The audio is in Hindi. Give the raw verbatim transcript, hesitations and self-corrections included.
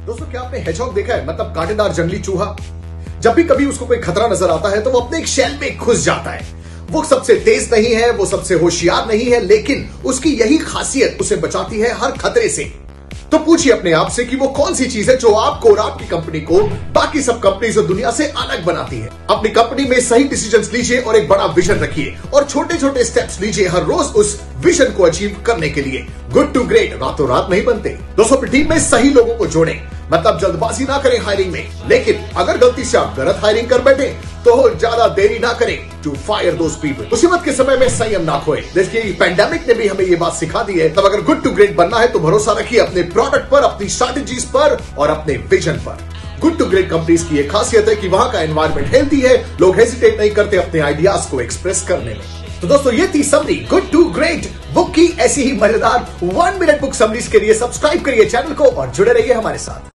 दोस्तों, क्या आपने हेजहॉग देखा है? मतलब कांटेदार जंगली चूहा। जब भी कभी उसको कोई खतरा नजर आता है तो वो अपने एक शेल में घुस जाता है। वो सबसे तेज नहीं है, वो सबसे होशियार नहीं है, लेकिन उसकी यही खासियत उसे बचाती है हर खतरे से। तो पूछिए अपने आप से कि वो कौन सी चीज है जो आपको और आपकी कंपनी को बाकी सब कंपनीज और दुनिया से अलग बनाती है। अपनी कंपनी में सही डिसीजंस लीजिए और एक बड़ा विजन रखिए और छोटे छोटे स्टेप्स लीजिए हर रोज उस विजन को अचीव करने के लिए। गुड टू ग्रेट रातों रात नहीं बनते। दोस्तों, अपनी टीम में सही लोगों को जोड़ें, मतलब जल्दबाजी ना करें हायरिंग में, लेकिन अगर गलती से आप गलत हायरिंग कर बैठे तो ज्यादा देरी ना करें टू फायर दोस पीपल। मुसीबत के समय में संयम ना खोए। देखिए, पैंडेमिक ने भी हमें ये बात सिखा दी है। तब अगर गुड टू ग्रेट बनना है तो भरोसा रखिए अपने प्रोडक्ट पर, अपनी स्ट्रैटेजीज पर और अपने विजन पर। गुड टू ग्रेट कंपनीज की एक खासियत है कि वहां का एनवायरमेंट हेल्थी है, लोग हेजिटेट नहीं करते अपने आइडियाज को एक्सप्रेस करने में। तो दोस्तों, ये थी summary good to great book की। ऐसी ही मजेदार वन मिनट बुक समरीज के लिए सब्सक्राइब करिए चैनल को और जुड़े रहिए हमारे साथ।